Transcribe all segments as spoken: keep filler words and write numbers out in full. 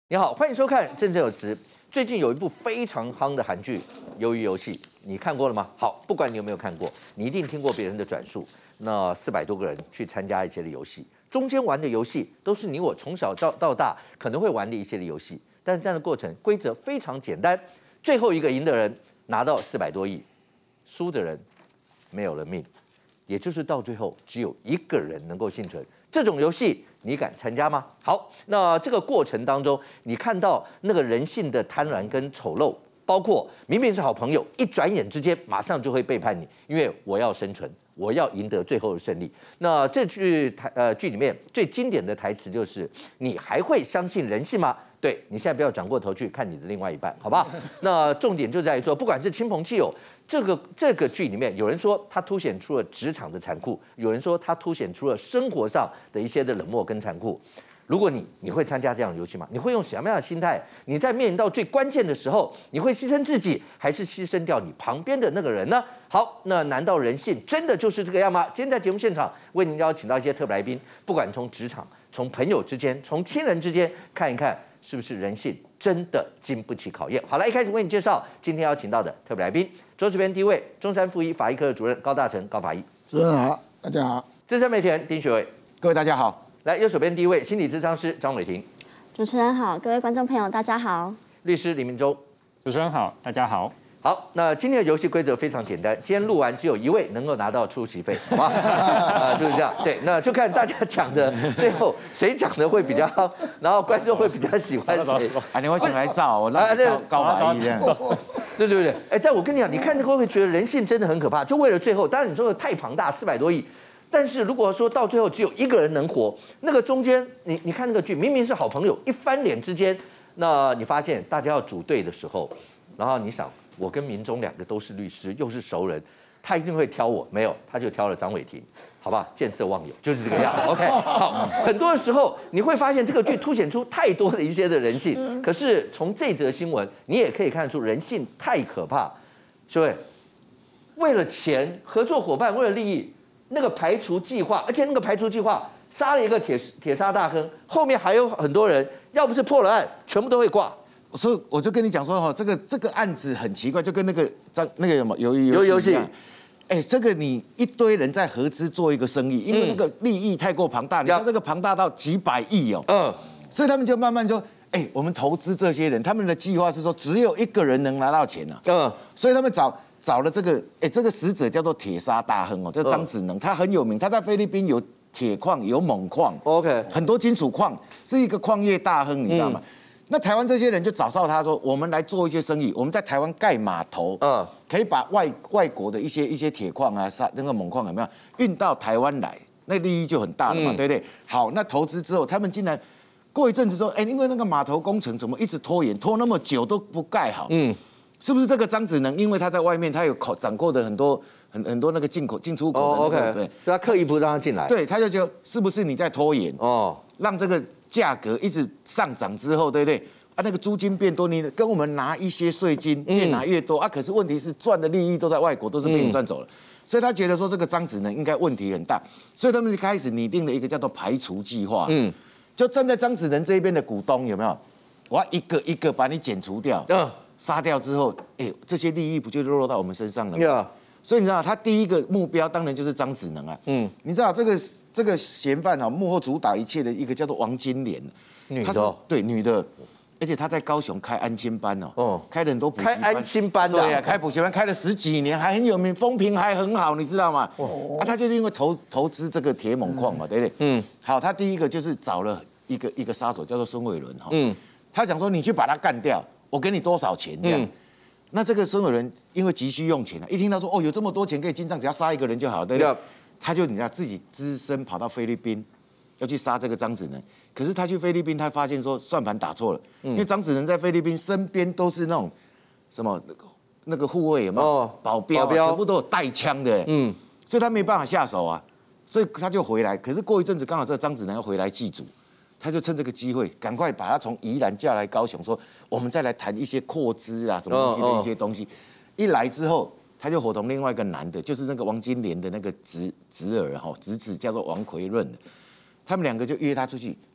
你好，欢迎收看《振振有词》。最近有一部非常夯的韩剧《鱿鱼游戏》，你看过了吗？好，不管你有没有看过，你一定听过别人的转述。那四百多个人去参加一些的游戏，中间玩的游戏都是你我从小到到大可能会玩的一些的游戏，但是这样的过程规则非常简单，最后一个赢的人拿到四百多亿，输的人没有了命，也就是到最后只有一个人能够幸存。这种游戏你敢参加吗？好，那这个过程当中，你看到那个人性的贪婪跟丑陋，包括明明是好朋友，一转眼之间马上就会背叛你，因为我要生存，我要赢得最后的胜利。那这句台呃剧里面最经典的台词就是：“你还会相信人性吗？”对，你现在不要转过头去看你的另外一半，好不好？那重点就在于说，不管是亲朋戚友，这个这个剧里面，有人说它凸显出了职场的残酷，有人说它凸显出了生活上的一些的冷漠跟残酷。如果你你会参加这样的游戏吗？你会用什么样的心态？你在面临到最关键的时候，你会牺牲自己，还是牺牲掉你旁边的那个人呢？好，那难道人性真的就是这个样吗？今天在节目现场为您邀请到一些特别来宾，不管从职场、从朋友之间、从亲人之间，看一看是不是人性真的经不起考验。好了，一开始为你介绍今天邀请到的特别来宾，桌子边第一位，中山附一法医科的主任高大成高法医， 主任好，大家好， 资深媒体人丁学伟， 各位大家好。 来，右手边第一位，心理咨商师张伟庭， 主持人好，各位观众朋友大家好， 律师李明洲， 主持人好，大家好。 好，那今天的游戏规则非常简单，今天录完只有一位能够拿到出席费，好吧？啊、就是这样。对，那就看大家讲的最后谁讲的会比较好，然后观众会比较喜欢谁。 啊，你会请来照，我让高高法医这样。 对对对，哎，但我跟你讲，你看这个会觉得人性真的很可怕，就为了最后，当然你说的太庞大，四百多亿。但是如果说到最后只有一个人能活，那个中间你你看那个剧，明明是好朋友，一翻脸之间，那你发现大家要组队的时候，然后你想，我跟民众两个都是律师，又是熟人，他一定会挑我，没有，他就挑了张伟庭，好吧，见色忘友，就是这个样。OK， 好，很多的时候你会发现这个剧凸显出太多的一些的人性，可是从这则新闻，你也可以看出人性太可怕，各位，为了钱，合作伙伴为了利益。那个排除计划，而且那个排除计划杀了一个铁铁砂大亨，后面还有很多人，要不是破了案，全部都会挂。 所以我就跟你讲说哈，这个这个案子很奇怪，就跟那个张那个什么鱿鱼游游戏， 哎，这个你一堆人在合资做一个生意，因为那个利益太过庞大，你看这个庞大到几百亿哦，嗯，所以他们就慢慢说，哎，我们投资这些人，他们的计划是说只有一个人能拿到钱啊，嗯，所以他们找。找了这个，哎，这个死者叫做铁砂大亨哦，叫张子能，他很有名，他在菲律宾有铁矿、有锰矿 ，OK， 很多金属矿，是一个矿业大亨，你知道吗？嗯、那台湾这些人就找到他说，我们来做一些生意，我们在台湾盖码头，嗯，可以把外外国的一些一些铁矿啊、砂那个锰矿有没有运到台湾来，那利益就很大了嘛，嗯、对不对？好，那投资之后，他们竟然过一阵子说，哎，因为那个码头工程怎么一直拖延，拖那么久都不盖好，嗯。是不是这个张子能？因为他在外面，他有口掌握的很多很很多那个进口进出口的、那個。 哦 ，OK， 对，所以他刻意不让他进来。 对，他就觉得是不是你在拖延？哦，让这个价格一直上涨之后，对不对？啊，那个租金变多，你跟我们拿一些税金越拿越多、嗯、啊。可是问题是赚的利益都在外国，都是被你赚走了。嗯、所以他觉得说这个张子能应该问题很大，所以他们就开始拟定了一个叫做排除计划。嗯，就站在张子能这一边的股东有没有？我要一个一个把你剪除掉。嗯。杀掉之后，哎，这些利益不就落到我们身上了吗？ Yeah. 所以你知道，他第一个目标当然就是张子能啊。嗯，你知道这个这个嫌犯啊，幕后主导一切的一个叫做王金莲， 女的、哦， 对，女的，而且她在高雄开安亲班哦，哦，开了很多补习班， 开安亲班的、啊， 对呀、啊，开补习班开了十几年，还很有名，风评还很好，你知道吗？哦，啊，他就是因为投投资这个铁锰矿嘛，对不对？嗯，好，他第一个就是找了一个一个杀手，叫做孙伟伦哈，嗯，他讲说你去把他干掉。我给你多少钱这样？嗯、那这个孙伟伦因为急需用钱啊，一听到说哦有这么多钱可以进账，只要杀一个人就好，对不对？ Yeah. 他就你知道自己只身跑到菲律宾，要去杀这个张子能。可是他去菲律宾，他发现说算盘打错了，嗯、因为張子能在菲律宾身边都是那种什么那个护卫有没有？哦、保镖、啊，保镖全部都有带枪的，嗯，所以他没办法下手啊，所以他就回来。可是过一阵子，刚好这个张子能要回来祭祖。他就趁这个机会，赶快把他从宜兰叫来高雄，说我们再来谈一些扩资啊什么东西的一些东西。一来之后，他就伙同另外一个男的，就是那个王金莲的那个侄侄儿哈，侄子叫做王奎润的，他们两个就约他出去，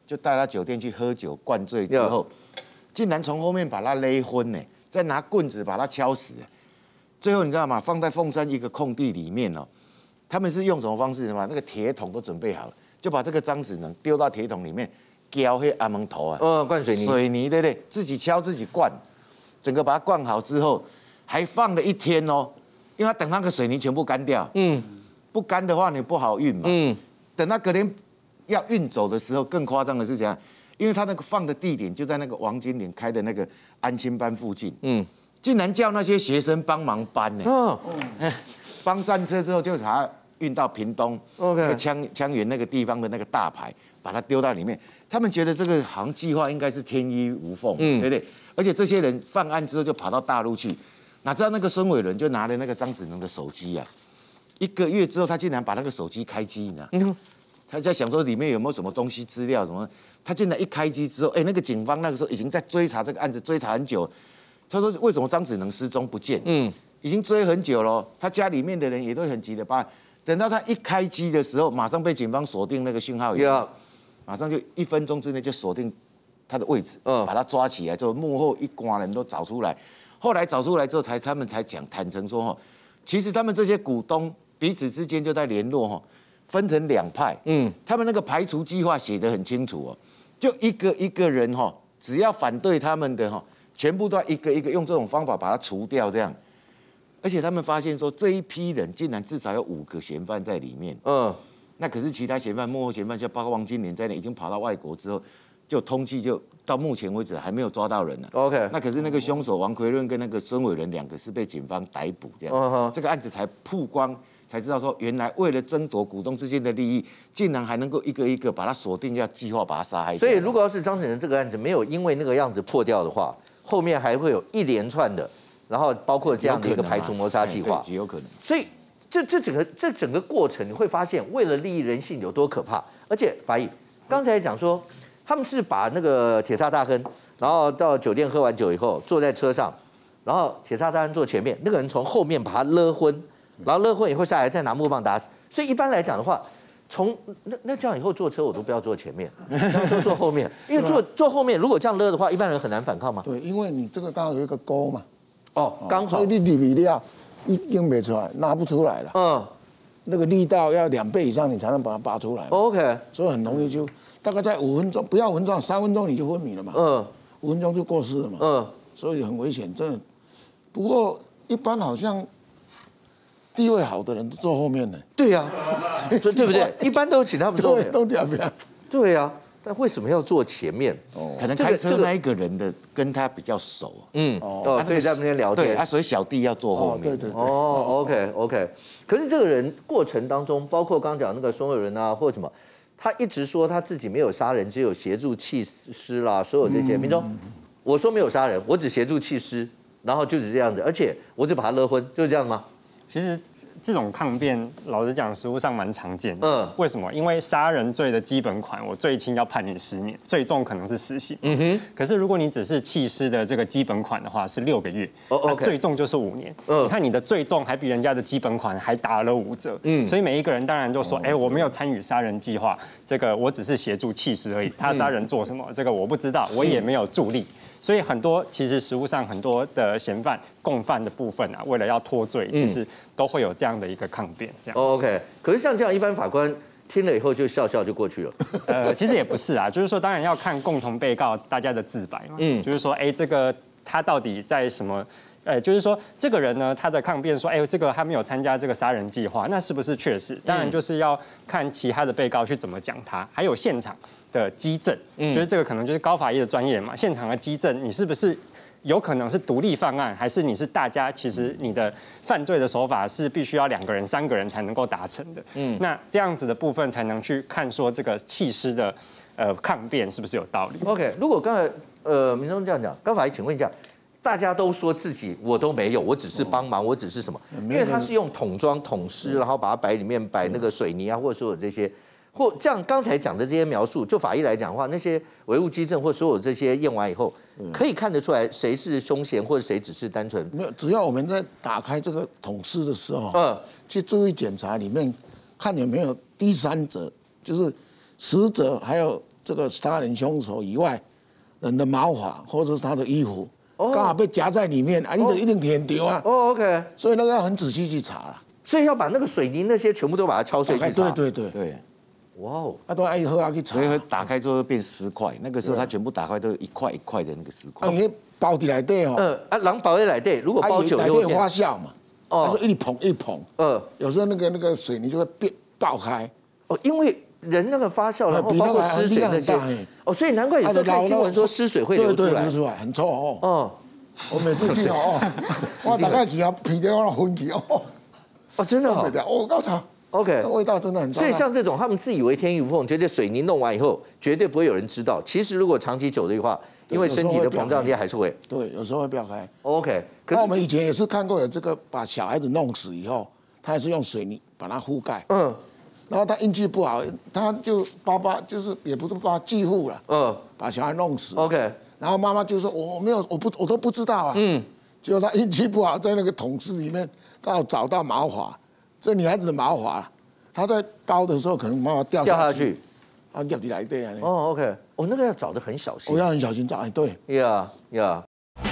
就带他酒店去喝酒灌醉之后，竟然从后面把他勒昏呢，再拿棍子把他敲死。最后你知道吗？放在凤山一个空地里面哦，他们是用什么方式吗？那个铁桶都准备好了，就把这个张子能丢到铁桶里面，浇黑阿蒙头啊， 嗯，灌水泥， 水泥对不对？自己敲自己灌，整个把它灌好之后，还放了一天哦，因为他等那个水泥全部干掉，嗯，不干的话你不好运嘛，嗯，等他隔天要运走的时候，更夸张的是怎样？因为他那个放的地点就在那个王金莲开的那个安亲班附近，嗯，竟然叫那些学生帮忙搬呢，哦，帮上车之后就把它运到屏东 ，OK， 枪枪园那个地方的那个大牌，把它丢到里面。他们觉得这个好像计划应该是天衣无缝，嗯，对不对？而且这些人犯案之后就跑到大陆去，哪知道那个孙伟伦就拿了那个张子能的手机啊，一个月之后他竟然把那个手机开机呢，嗯，他在想说里面有没有什么东西资料什么。他竟然一开机之后，哎，那个警方那个时候已经在追查这个案子，追查很久。他说为什么张子能失踪不见？嗯，已经追很久了。他家里面的人也都很急的办。等到他一开机的时候，马上被警方锁定那个讯号源， yeah. 马上就一分钟之内就锁定他的位置，嗯，把他抓起来之后，幕后一挂人都找出来。后来找出来之后才，他们才讲坦诚说，哈，其实他们这些股东彼此之间就在联络，哈，分成两派，嗯，他们那个排除计划写得很清楚哦。就一个一个人哈，只要反对他们的哈，全部都要一个一个用这种方法把它除掉，这样。而且他们发现说，这一批人竟然至少有五个嫌犯在里面。嗯，那可是其他嫌犯、幕后嫌犯，像包括王金莲在内，已经跑到外国之后，就通缉，就到目前为止还没有抓到人呢。OK， 那可是那个凶手王奎润跟那个孙伟仁两个是被警方逮捕，这样， uh-huh. 这个案子才曝光。才知道说，原来为了争夺股东之间的利益，竟然还能够一个一个把他锁定，要计划把他杀害。 所以，如果要是张子能这个案子没有因为那个样子破掉的话，后面还会有一连串的，然后包括这样的一个排除谋杀计划， 极有可能。 所以，这这整个这整个过程，你会发现，为了利益人性有多可怕。而且，法医刚才讲说，他们是把那个铁砂大亨，然后到酒店喝完酒以后，坐在车上，然后铁砂大亨坐前面，那个人从后面把他勒昏。然后勒昏以后下来，再拿木棒打死。所以一般来讲的话，从那那这样以后坐车我都不要坐前面，都坐后面，因为坐坐后面如果这样勒的话，一般人很难反抗嘛。 对，因为你这个刚好有一个钩嘛。 哦，刚好。 所以你里面料一拎不出来，拿不出来了。嗯。那个力道要两倍以上，你才能把它拔出来。 OK。 所以很容易就大概在五分钟，不要五分钟，三分钟你就昏迷了嘛。嗯。五分钟就过世了嘛。嗯。所以很危险，真的。不过一般好像。地位好的人都坐后面呢。 对呀、啊，对不对？一般都请他们坐后面。 都两边。 对呀、啊，但为什么要坐前面？ 哦，可能开车那一个人的跟他比较熟。嗯， 哦，所以在那边聊天。 对，啊，所以小弟要坐后面。 对对。 哦 ，OK OK。可是这个人过程当中，包括刚刚讲那个孙伟仁啊，或什么，他一直说他自己没有杀人，只有协助弃尸啦，所有这些。民众，我说没有杀人，我只协助弃尸，然后就是这样子，而且我只把他勒昏，就是这样吗？ 其实这种抗辩，老实讲，实务上蛮常见的。嗯，为什么？因为杀人罪的基本款，我最轻要判你十年，最重可能是死刑。嗯哼。可是如果你只是弃尸的这个基本款的话，是六个月。哦 ，OK。最重就是五年。嗯。你看你的最重还比人家的基本款还打了五折。嗯。所以每一个人当然就说，哎、欸，我没有参与杀人计划，这个我只是协助弃尸而已。他杀人做什么？这个我不知道，我也没有助力。所以很多其实实务上很多的嫌犯、共犯的部分啊，为了要脱罪，其实都会有这样的一个抗辩。这样。 哦 OK， 可是像这样，一般法官听了以后就笑笑就过去了。 呃，其实也不是啊，就是说，当然要看共同被告大家的自白嘛。嗯，就是说，哎，这个他到底在什么？呃，就是说，这个人呢，他的抗辩说，哎，这个他没有参加这个杀人计划，那是不是确实？当然就是要看其他的被告去怎么讲他，还有现场的基证，嗯，就是这个可能就是高法医的专业嘛，现场的基证，你是不是有可能是独立犯案，还是你是大家其实你的犯罪的手法是必须要两个人、三个人才能够达成的？嗯，那这样子的部分才能去看说这个弃尸的呃抗辩是不是有道理 ？OK， 如果刚才呃民众这样讲，高法医，请问一下。大家都说自己我都没有，我只是帮忙，我只是什么？因为他是用桶装桶尸，然后把它摆里面摆那个水泥啊，或者说有这些，或这样刚才讲的这些描述，就法医来讲的话，那些唯物基证或所有这些验完以后，可以看得出来谁是凶嫌，或者谁只是单纯没有。只要我们在打开这个桶尸的时候，嗯，去注意检查里面，看有没有第三者，就是死者还有这个杀人凶手以外，人的毛发或者是他的衣服，刚好被夹在里面啊，你就一定舔丢啊。 哦 ，OK。 所以那个要很仔细去查了。 所以要把那个水泥那些全部都把它敲碎去查。 对对对对。 哇哦， 啊都爱喝啊去查。 所以打开之后变尸块，那个时候他全部打开都是一块一块的那个尸块。 啊，你包底来底哦。 嗯啊，狼包在来底，如果包久就会发酵嘛。哦。他说一捧一捧。嗯。有时候那个那个水泥就会变爆开。 哦，因为人那个发酵，然后包括湿水那些。哦，所以难怪有时候看新闻说湿水会流出来。 对对，流出来很臭哦。哦。我每次听哦，我大概去啊，皮掉我昏去哦。 哦，真的哦。 哦，高潮。 OK， 味道真的很重。 所以像这种，他们自以为天衣无缝，觉得水泥弄完以后绝对不会有人知道。其实如果长期久的话，因为身体的膨胀力还是会。 对，有时候会爆开。 OK， 可是我们以前也是看过有这个，把小孩子弄死以后，他也是用水泥把它覆盖。嗯。然后他运气不好，他就爸爸就是也不是爸爸继父了。嗯。把小孩弄死。 OK。 然后妈妈就说：“我没有，我不，我都不知道啊。”嗯。结果他运气不好，在那个桶子里面刚好找到毛发。这女孩子的毛发，她在包的时候可能妈妈掉掉下去， 啊，掉地来对啊。 哦 ，OK， 哦，那个要找得很小心， 我要很小心找，哎，对。 呀呀。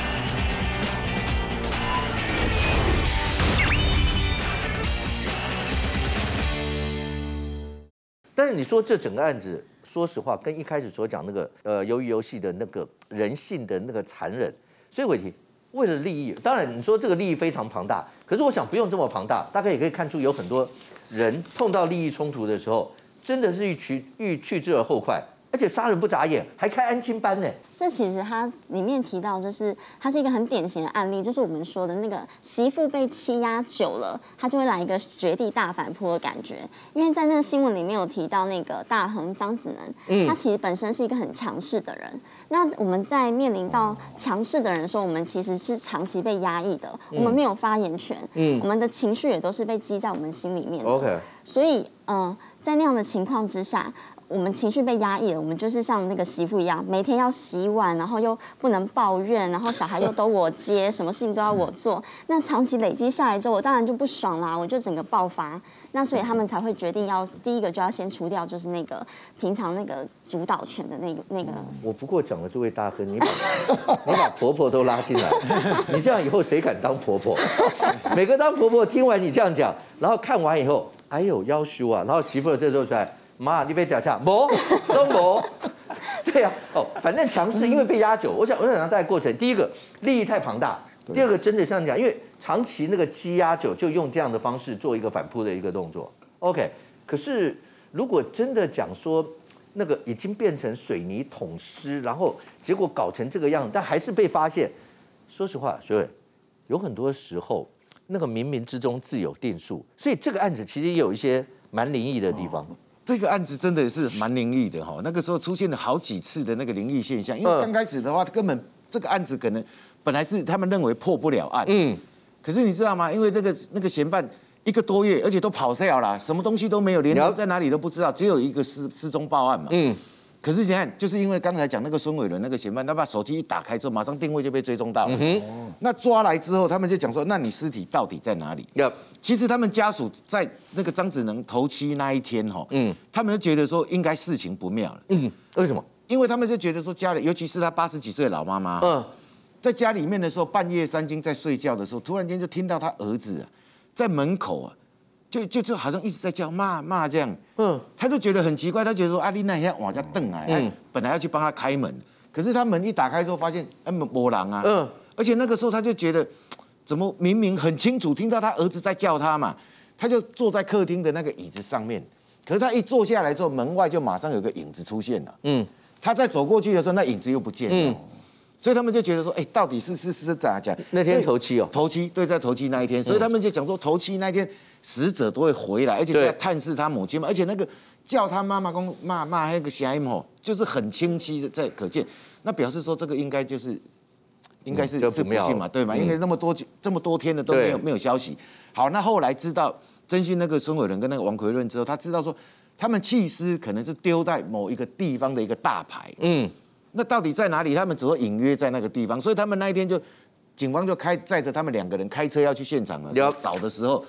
但是你说这整个案子，说实话，跟一开始所讲那个呃，鱿鱼游戏的那个人性的那个残忍，所以我提。为了利益，当然你说这个利益非常庞大，可是我想不用这么庞大，大概也可以看出有很多人碰到利益冲突的时候，真的是欲去欲去之而后快，而且杀人不眨眼，还开安亲班呢。 这其实它里面提到，就是它是一个很典型的案例，就是我们说的那个媳妇被欺压久了，她就会来一个绝地大反扑的感觉。因为在那个新闻里面有提到那个大亨张子能，嗯，他其实本身是一个很强势的人。那我们在面临到强势的人说，我们其实是长期被压抑的，嗯、我们没有发言权，嗯，我们的情绪也都是被积在我们心里面的。 OK， 所以，嗯、呃，在那样的情况之下。我们情绪被压抑了，我们就是像那个媳妇一样，每天要洗碗，然后又不能抱怨，然后小孩又都我接，什么事情都要我做。那长期累积下来之后，我当然就不爽啦，我就整个爆发。那所以他们才会决定要第一个就要先除掉，就是那个平常那个主导权的那个那个。 我不过讲了这位大亨，你把你把婆婆都拉进来，你这样以后谁敢当婆婆？每个当婆婆听完你这样讲，然后看完以后，哎呦要羞啊，然后媳妇儿这时候出来。妈，你被打下，没，都没。对呀、啊，哦，反正强势，因为被压久。我想，我想大概过程，第一个利益太庞大，第二个真的像讲，因为长期那个积压久，就用这样的方式做一个反扑的一个动作。OK， 可是如果真的讲说那个已经变成水泥桶湿，然后结果搞成这个样子，但还是被发现，说实话，学伟，有很多时候那个冥冥之中自有定数，所以这个案子其实也有一些蛮灵异的地方。哦这个案子真的是蛮灵异的哈，那个时候出现了好几次的那个灵异现象，因为刚开始的话，根本这个案子可能本来是他们认为破不了案，嗯，可是你知道吗？因为那个那个嫌犯一个多月，而且都跑掉了，什么东西都没有，连人在哪里都不知道，只有一个失失踪报案嘛，嗯。可是你看，就是因为刚才讲那个孙伟伦那个嫌犯，他把手机一打开之后，马上定位就被追踪到了。嗯、那抓来之后，他们就讲说，那你尸体到底在哪里？ Yep. 其实他们家属在那个张子能头七那一天哈，嗯，他们就觉得说应该事情不妙了。 嗯，为什么？ 因为他们就觉得说家里，尤其是他八十几岁的老妈妈，嗯，在家里面的时候，半夜三更在睡觉的时候，突然间就听到他儿子啊在门口啊。就就就好像一直在叫骂骂这样，嗯，他就觉得很奇怪，他觉得说阿丽娜现在往家瞪来，嗯，本来要去帮他开门，可是他门一打开之后，发现哎没人啊，嗯，而且那个时候他就觉得，怎么明明很清楚听到他儿子在叫他嘛，他就坐在客厅的那个椅子上面，可是他一坐下来之后，门外就马上有个影子出现了，嗯，他再走过去的时候，那影子又不见了，嗯，所以他们就觉得说，哎，到底是是是咋讲？ 那天头七哦， 头七对，在头七那一天，所以他们就讲说头七那一天。死者都会回来，而且在探视他母亲嘛，而且那个叫他妈妈公骂骂那个声音吼，就是很清晰的在可见，那表示说这个应该就是应该是、嗯、是不幸嘛，对吗？因为那么多这么多天了都没有没有消息。好，那后来知道侦讯那个孙伟伦跟那个王奎润之后，他知道说他们弃尸可能是丢在某一个地方的一个大牌，嗯，那到底在哪里？他们只会隐约在那个地方，所以他们那一天就警方就开载着他们两个人开车要去现场了，要找的时候。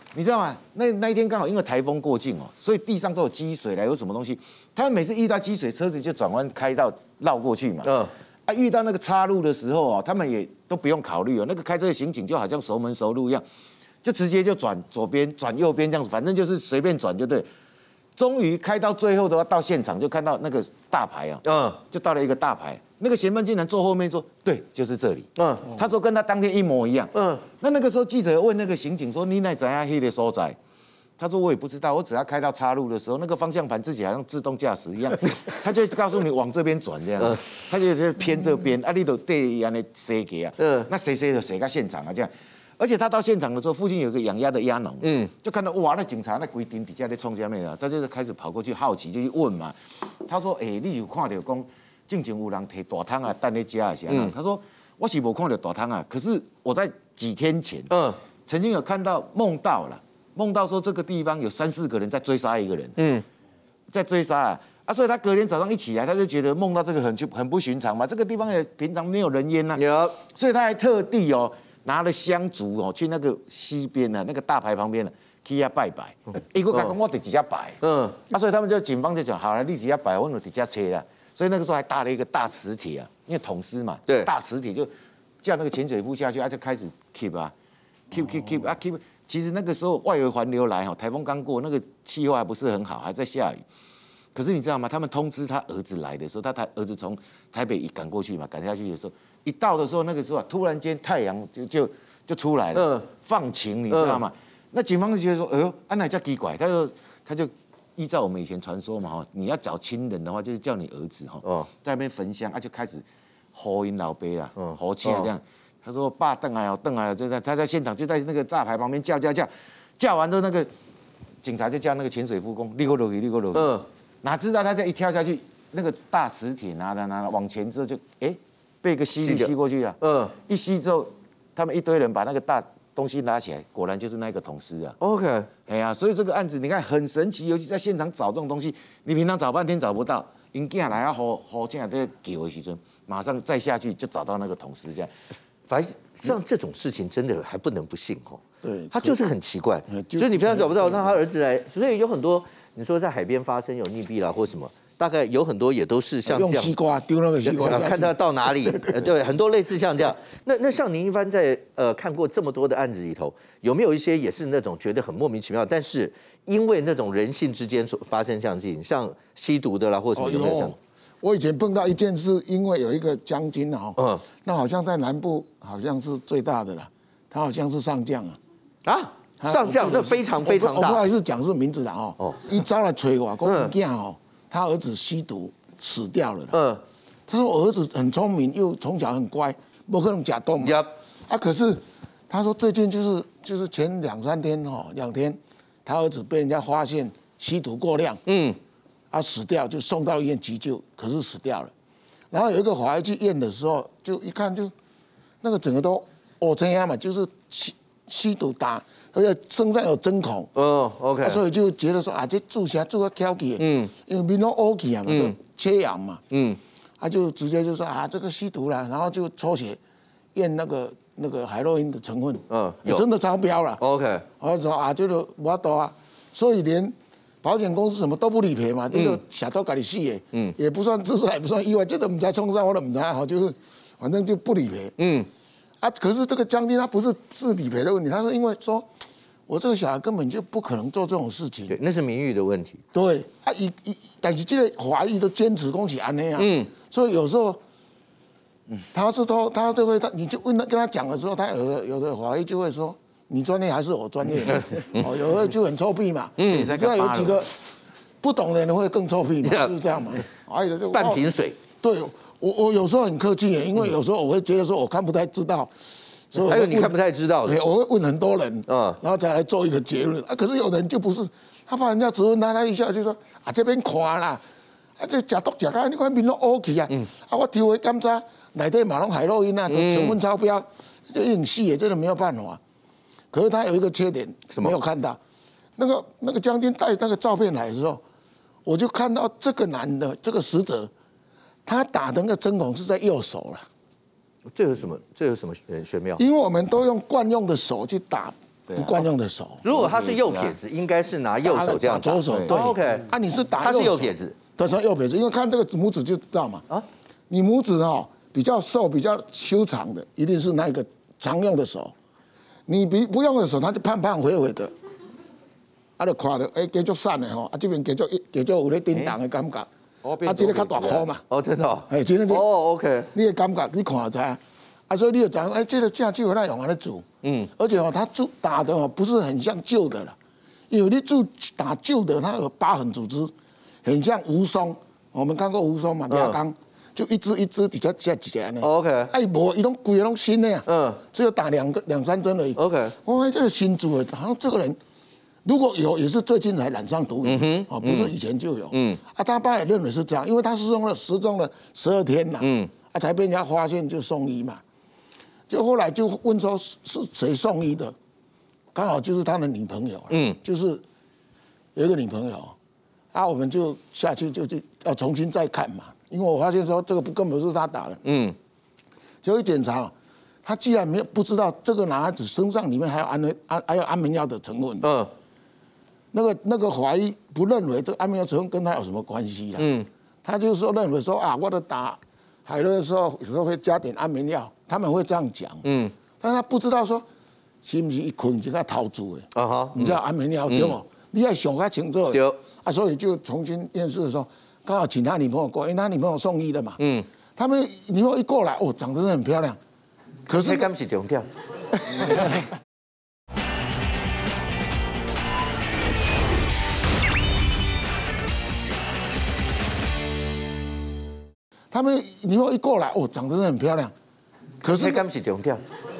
你知道吗？那那一天刚好因为台风过境哦，所以地上都有积水来，有什么东西？他们每次遇到积水，车子就转弯开到绕过去嘛。嗯。啊，遇到那个岔路的时候哦，他们也都不用考虑哦，那个开车的刑警就好像熟门熟路一样，就直接就转左边、转右边这样子，反正就是随便转就对。终于开到最后的话，到现场就看到那个大牌啊，嗯，就到了一个大牌，那个嫌犯竟然坐后面说，对，就是这里，嗯，他说跟他当天一模一样，嗯，那那个时候记者问那个刑警说，你哪怎样黑的所在？他说我也不知道，我只要开到岔路的时候，那个方向盘自己好像自动驾驶一样，他就告诉你往这边转这样，他就就偏这边，啊，你都对一样的塞给啊，嗯，那谁谁就谁到现场啊这样。而且他到现场的时候，附近有个养鸭的鸭农，嗯，就看到哇，那警察那规定底下在冲下面啊，他就开始跑过去好奇，就去问嘛。他说：“哎、欸，你有看到讲进前有人提大汤啊，等你吃啊？”嗯，他说：“我是没看到大汤啊，可是我在几天前，嗯，曾经有看到梦到了，梦到说这个地方有三四个人在追杀一个人，嗯，在追杀啊。”啊，所以他隔天早上一起来，他就觉得梦到这个很就很不寻常嘛，这个地方也平常没有人烟呐、啊，有，所以他还特地哦。拿了香烛哦，去那个溪边呢，那个大牌旁边呢，去遐拜拜。伊个讲我伫底下拜，嗯，啊，所以他们就警方就讲，好了，你底下拜，我们底下车啦。所以那个时候还搭了一个大磁铁啊，因为捅尸嘛，对，大磁铁就叫那个潜水夫下去，他、啊、就开始 keep 啊 ，keep keep keep 啊 keep。其实那个时候外围环流来哈，台风刚过，那个气候还不是很好，还在下雨。可是你知道吗？他们通知他儿子来的时候，他他儿子从台北一赶过去嘛，赶下去的时候，一到的时候，那个时候、啊、突然间太阳就就就出来了，嗯、放晴，你知道吗？嗯、那警方就觉得说，哎呦，安哪叫奇怪？他就他就依照我们以前传说嘛，哈，你要找亲人的话，就是叫你儿子哈，哦、在那边焚香，啊就开始呼因老爸啊，呼请这样。哦、他说爸邓来哦，邓来哦，就在他在现场就在那个大牌旁边叫叫叫，叫完之后那个警察就叫那个潜水夫工立过落去，立过落去。嗯。哪知道他这一跳下去，那个大磁铁拿着拿着往前之后就哎、欸、被一个吸力吸过去了，嗯，一吸之后，他们一堆人把那个大东西拿起来，果然就是那个捅尸啊。OK， 哎呀，所以这个案子你看很神奇，尤其在现场找这种东西，你平常找半天找不到，因囝来啊好好这样在叫的时阵，马上再下去就找到那个捅尸这样。 反正像这种事情真的还不能不信哦。 对， 他就是很奇怪，就是你平常找不到，让他儿子来，所以有很多你说在海边发生有溺毙啦或什么，大概有很多也都是像这样， 用西瓜丢那个西瓜， 看他到哪里，对，很多类似像这样。那那像您一般在呃看过这么多的案子里头，有没有一些也是那种觉得很莫名其妙，但是因为那种人性之间所发生这样的事情，像吸毒的啦或什么有没有像？ 我以前碰到一件事，因为有一个将军啊，嗯，那好像在南部好像是最大的了，他好像是上将啊。 啊，上将那非常非常大。 我不好意思讲是名字啦哦。哦。一招来催我，讲囝哦，他儿子吸毒死掉了。嗯。他说我儿子很聪明，又从小很乖，不可能假动嘛。Yep. 啊，可是他说最近就是就是前两三天哦，两天，他儿子被人家发现吸毒过量。嗯。啊，死掉就送到医院急救，可是死掉了。然后有一个法医去验的时候，就一看就那个整个都哦这样嘛，就是吸。吸毒打，而且身上有针孔。哦 ，OK、啊。所以就觉得说啊，这注射注个巧起，嗯，因为面都乌起啊嘛，都缺氧嘛，嗯，他、啊、就直接就说啊，这个吸毒了，然后就抽血验那个那个海洛因的成分，嗯，有真的超标了。OK， 我说啊，这个我多啊，所以连保险公司什么都不理赔嘛，这个小偷搞你死的，嗯，也不算自杀，也不算意外，这都唔知冲上我都唔知哈，就是反正就不理赔，嗯。啊！可是这个将军他不是是理赔的问题，他是因为说，我这个小孩根本就不可能做这种事情。 对，那是名誉的问题。 对，啊，一一，但是这个华裔都坚持恭喜安那样。嗯。所以有时候，嗯，他是说他就会他，你就问他跟他讲的时候，他有的有的华裔就会说，你专业还是我专业？哦，有的就很臭屁嘛。嗯。这样有几个不懂的人会更臭屁嘛，就是这样嘛。还有就半瓶水。 对。我我有时候很客气耶，因为有时候我会觉得说我看不太知道， 所以还有你看不太知道的， 我会问很多人，嗯，然后再来做一个结论啊。可是有人就不是，他怕人家质问他，他一下就说啊这边看啦，啊这食毒食到你看面都乌起啊，嗯，啊我抽的检查内底嘛拢海洛因啊，都成分超标，这很细耶，真的没有办法。可是他有一个缺点，没有看到，那个那个将军带那个照片来的时候，我就看到这个男的这个死者。他打的那个针孔是在右手了， 这有什么？这有什么玄妙？ 因为我们都用惯用的手去打不惯用的手。 如果他是右撇子，应该是拿右手这样打。 左手对。 OK。 啊，你是打他是右撇子， 他是右撇子，因为看这个拇指就知道嘛。啊，你拇指哦比较瘦、比较修长的，一定是那个常用的手。你不不用的手，他就胖胖肥肥的。啊，就看到哎，继续散的吼，啊这边继续继续有咧叮当的感觉。啊，这个较大颗嘛。 哦，真的。 哎，真的。 哦 ，OK。 你的感觉你看就知啊。啊，所以你就讲，哎，这个架就有那用安尼做。嗯。而且哦，他做打的哦，不是很像旧的了，因为你做打旧的，它有疤痕组织，很像无松。我们看过无松嘛，亚钢。就一支一支底下加几下呢 ？OK， 哎，无，伊拢规个拢新的呀。嗯，只有打两个两三针而已。 OK， 哦，这个新做的，好像这个人如果有也是最近才染上毒瘾，嗯哦，不是以前就有。嗯，啊，他爸也认为是这样，因为他失踪了失踪了十二天了，嗯，啊，才被人家发现就送医嘛，就后来就问说是是谁送医的，刚好就是他的女朋友，嗯，就是有一个女朋友，啊，我们就下去就去要重新再看嘛。因为我发现说这个不根本不是他打的，嗯，就一检查，他既然没有不知道这个男孩子身上里面还有安安还有安眠药的成分，嗯，那个那个怀疑不认为这个安眠药成分跟他有什么关系啦，嗯，他就说认为说啊，我的打海乐的时候有时候会加点安眠药，他们会这样讲，嗯，但他不知道说是不是一困就给他逃出的，啊哈，你知道安眠药对不？你要想较清楚，对，啊，所以就重新验尸的时候。刚好请他女朋友过，因为他女朋友送医的嘛。嗯，他们女朋友一过来，哦，长得真的很漂亮。可是， 刚是重点。 他们女朋友一过来，哦，长得真的很漂亮。可是， 刚是重点。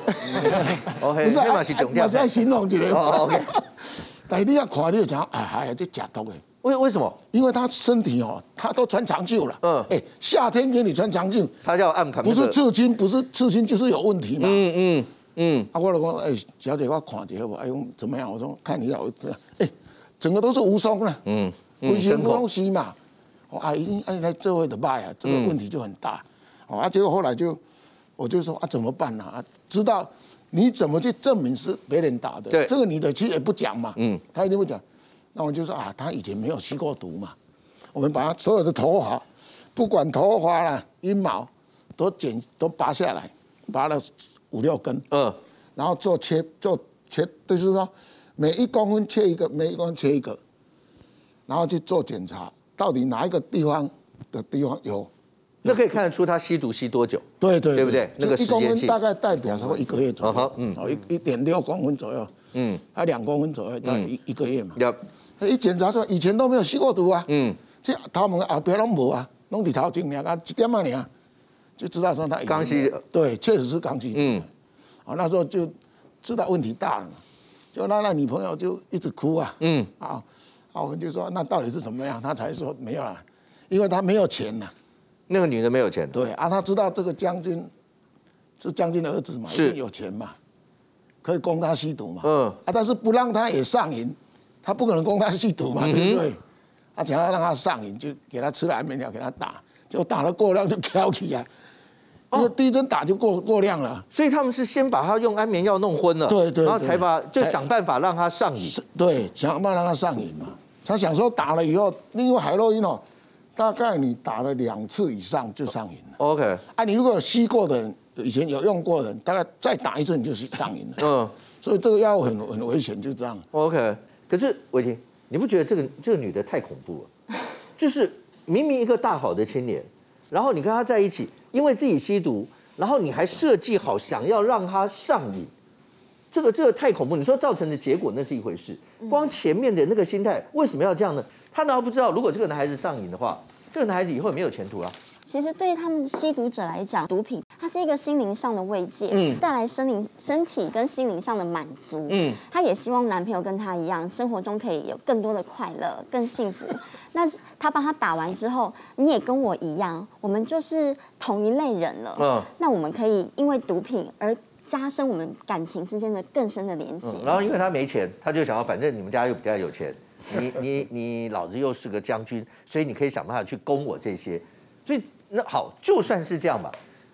OK， 不是，那是重点。我在形容一下。哦 OK。但是你要看，你就讲，哎哎，这假毒的。 为为什么？ 因为他身体哦，他都穿长袖了。嗯，哎，夏天给你穿长袖， 他叫暗扛。 不是刺青，不是刺青，就是有问题嘛。嗯嗯嗯。啊，我老公，哎，小姐，我看一下，哎，我怎么样？我说看你要这样，哎，整个都是无松了。嗯嗯。危险东西嘛，哦，啊，已经按来这位的卖啊，这个问题就很大。哦，啊，结果后来就，我就说啊，怎么办呢？啊，知道你怎么去证明是别人打的？ 对， 这个女的其实也不讲嘛。嗯，她一定会讲。那我就说啊，他以前没有吸过毒嘛，我们把他所有的头发，不管头发啦、阴毛，都剪都拔下来，拔了五六根，嗯，然后做切做切，就是说每一公分切一个，每一公分切一个，然后去做检查，到底哪一个地方的地方有， 那可以看得出他吸毒吸多久， 对对， 对不对？那个时间性大概代表差不多一个月左右，嗯，哦一一点六公分左右。嗯，他两公分左右，大概一一个月嘛。他一检查说以前都没有吸过毒啊。嗯，这头毛后边拢无啊，拢伫头前尔，啊一点啊尔，就知道说他刚吸。 对，确实是刚吸毒。嗯，哦那时候就知道问题大了嘛，就那那女朋友就一直哭啊。嗯，啊，啊我们就说那到底是怎么样？他才说没有啦，因为他没有钱呐。 那个女的没有钱。 对啊，他知道这个将军是将军的儿子嘛，一定有钱嘛。可以供他吸毒嘛？嗯啊，但是不让他也上瘾，他不可能供他吸毒嘛，嗯、对不对？他想要让他上瘾，就给他吃了安眠药，给他打，就打了过量就挑起啊，因为第一针打就过过量了。 所以他们是先把他用安眠药弄昏了， 对 对, 对， 然后才把就想办法让他上瘾， 对，想办法让他上瘾嘛。他想说打了以后，因为海洛因哦，大概你打了两次以上就上瘾了。 OK， 啊，你如果有吸过的人。以前有用过的人，大概再打一次你就上瘾了。嗯，所以这个药很很危险，就这样。 OK， 可是伟霆，你不觉得这个这个女的太恐怖了？就是明明一个大好的青年，然后你跟她在一起，因为自己吸毒，然后你还设计好想要让她上瘾，这个这个太恐怖。你说造成的结果那是一回事，光前面的那个心态为什么要这样呢？他难道不知道，如果这个男孩子上瘾的话，这个男孩子以后也没有前途了？ 其实对于他们吸毒者来讲，毒品它是一个心灵上的慰藉，嗯，带来身灵、身体跟心灵上的满足，嗯，她也希望男朋友跟她一样，生活中可以有更多的快乐、更幸福。那他帮他打完之后，你也跟我一样，我们就是同一类人了，嗯，那我们可以因为毒品而加深我们感情之间的更深的连接。 嗯、然后因为他没钱，他就想要，反正你们家又比较有钱，你你你老子又是个将军，所以你可以想办法去攻我这些，所以。那好，就算是这样吧，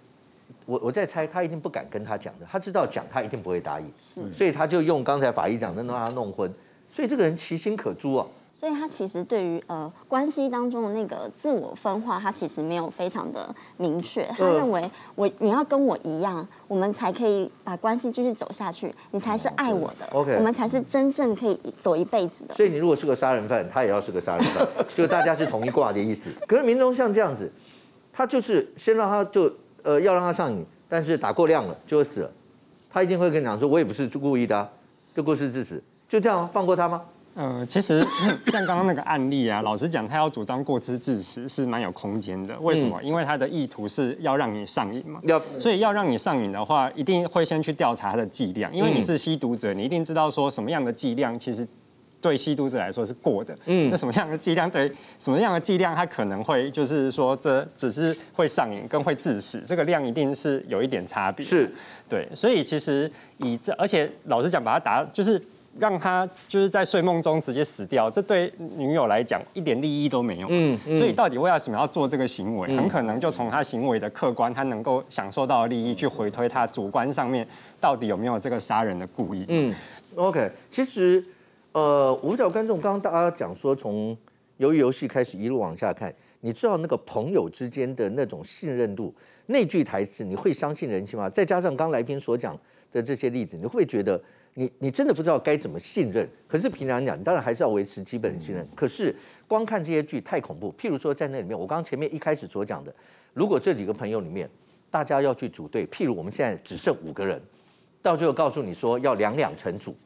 我我在猜，他一定不敢跟他讲的，他知道讲他一定不会答应，所以他就用刚才法医讲的让他弄昏，所以这个人其心可诛啊。 所以他其实对于呃关系当中的那个自我分化，他其实没有非常的明确。他认为我你要跟我一样，我们才可以把关系继续走下去，你才是爱我的， OK 我们才是真正可以走一辈子的。 所以你如果是个杀人犯，他也要是个杀人犯，就大家是同一挂的意思。可是民众像这样子，他就是先让他就呃要让他上瘾，但是打过量了就会死了，他一定会跟你讲说，我也不是故意的、啊，就过失致死，就这样放过他吗？ 呃，其实像刚刚那个案例啊，老实讲，他要主张过失致死是蛮有空间的。为什么？嗯、因为他的意图是要让你上瘾嘛。要，所以要让你上瘾的话，一定会先去调查他的剂量，因为你是吸毒者，你一定知道说什么样的剂量其实对吸毒者来说是过的。嗯，那什么样的剂量对什么样的剂量，他可能会就是说这只是会上瘾跟会致死，这个量一定是有一点差别。 是， 对，所以其实以这，而且老实讲，把他打就是。让他就是在睡梦中直接死掉，这对女友来讲一点利益都没有。嗯，嗯所以到底为什么要做这个行为？嗯、很可能就从他行为的客观，他能够享受到的利益去回推他主观上面到底有没有这个杀人的故意。 嗯 ，OK， 其实呃，五角观众刚刚大家讲说，从鱿鱼游戏开始一路往下看，你知道那个朋友之间的那种信任度，那句台词你会相信人心吗？再加上刚来宾所讲的这些例子，你会不会觉得？你你真的不知道该怎么信任，可是平常讲，你当然还是要维持基本的信任。可是光看这些剧太恐怖，譬如说在那里面，我刚刚前面一开始所讲的，如果这几个朋友里面大家要去组队，譬如我们现在只剩五个人，到最后告诉你说要两两成组，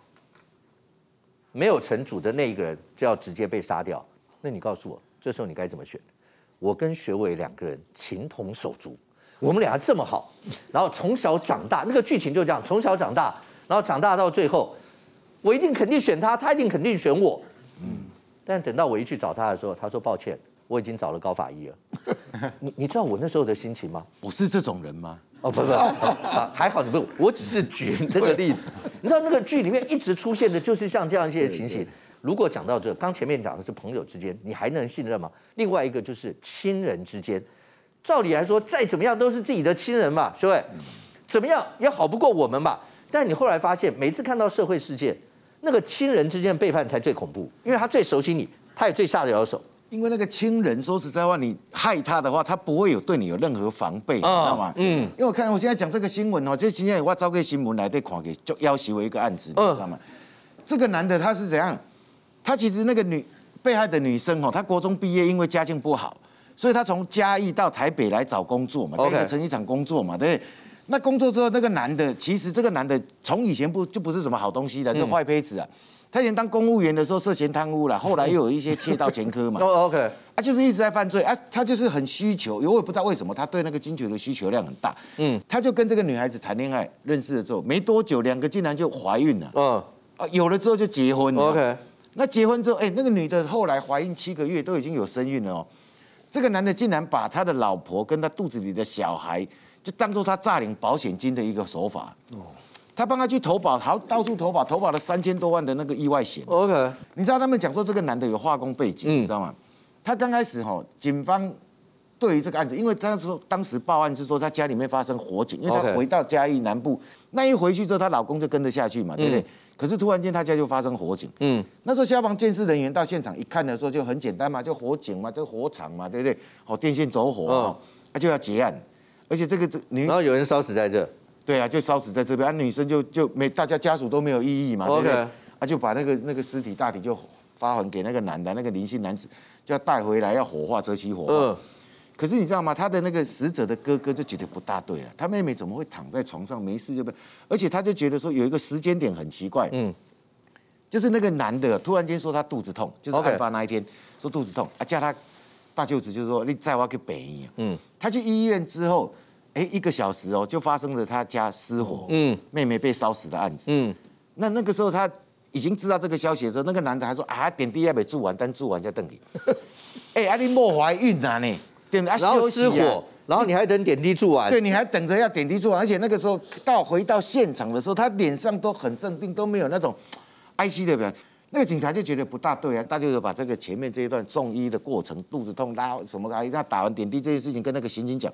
没有成组的那一个人就要直接被杀掉，那你告诉我，这时候你该怎么选？我跟学伟两个人情同手足，我们俩这么好，然后从小长大，那个剧情就这样，从小长大。然后长大到最后，我一定肯定选他，他一定肯定选我。嗯，但等到我一去找他的时候，他说抱歉，我已经找了高法医了。你你知道我那时候的心情吗？ 我是这种人吗？ 哦不不，啊、还好你不，我只是举这个例子。你知道那个剧里面一直出现的就是像这样一些情形。如果讲到这，刚前面讲的是朋友之间，你还能信任吗？另外一个就是亲人之间，照理来说再怎么样都是自己的亲人嘛，是不是？怎么样也好不过我们吧。但你后来发现，每次看到社会事件，那个亲人之间的背叛才最恐怖，因为他最熟悉你，他也最下得了手。 因为那个亲人，说实在话，你害他的话，他不会有对你有任何防备，你知道吗？嗯。因为我看我现在讲这个新闻哦，就今天我找个新闻来对看给就要挟为一个案子，你知道吗？这个男的他是怎样？他其实那个女被害的女生哦，她国中毕业，因为家境不好，所以她从嘉义到台北来找工作嘛，在一个成衣厂工作嘛，对不对？那工作之后，那个男的其实这个男的从以前不就不是什么好东西的，就坏胚子啊。他以前当公务员的时候涉嫌贪污了，后来又有一些窃盗前科嘛。 哦 ，OK， 啊，就是一直在犯罪啊，他就是很需求，我也不知道为什么他对那个金球的需求量很大。嗯，他就跟这个女孩子谈恋爱，认识了之后没多久，两个竟然就怀孕了。嗯，啊，有了之后就结婚了。 OK， 那结婚之后，哎，那个女的后来怀孕七个月都已经有身孕了哦。这个男的竟然把他的老婆跟他肚子里的小孩。就当做他诈领保险金的一个手法，哦，他帮他去投保，好到处投保，投保了三千多万的那个意外险。 OK， 你知道他们讲说这个男的有化工背景，嗯、你知道吗？他刚开始哈，警方对于这个案子，因为他说当时报案是说他家里面发生火警，因为他回到嘉义南部，那一回去之后，她老公就跟着下去嘛，对不对？嗯、可是突然间他家就发生火警，嗯，那时候消防监视人员到现场一看的时候就很简单嘛，就火警嘛，就火场嘛，对不对？哦，电线走火，哦，他就要结案。而且这个这女，然后有人烧死在这， 对啊，就烧死在这边，啊，女生就就没，大家家属都没有异议嘛，对不对？啊，就把那个那个尸体大体就发还给那个男的，那个林姓男子，就要带回来要火化，择期火化。嗯。可是你知道吗？他的那个死者的哥哥就觉得不大对了，他妹妹怎么会躺在床上没事就被，而且他就觉得说有一个时间点很奇怪，嗯，就是那个男的突然间说他肚子痛，就是案发那一天说肚子痛，啊，叫他。大舅子就说：“你载我去北医。”嗯，他去医院之后，哎，一个小时哦，就发生了他家失火，嗯，妹妹被烧死的案子。嗯，那那个时候他已经知道这个消息的时候，那个男的还说：“啊，点滴还没做完，等做完再等你。”哎，啊，你莫怀孕啊你，对不对？ 然后失火，然后你还等点滴做完， 对，你还等着要点滴做完，而且那个时候到回到现场的时候，他脸上都很镇定，都没有那种哀戚的表情。那个警察就觉得不大对啊，他就把这个前面这一段送医的过程，肚子痛拉什么啊，他打完点滴这件事情跟那个刑警讲，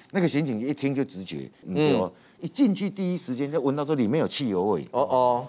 那个刑警一听就直觉，嗯，对哦，一进去第一时间就闻到说里面有汽油味。哦哦。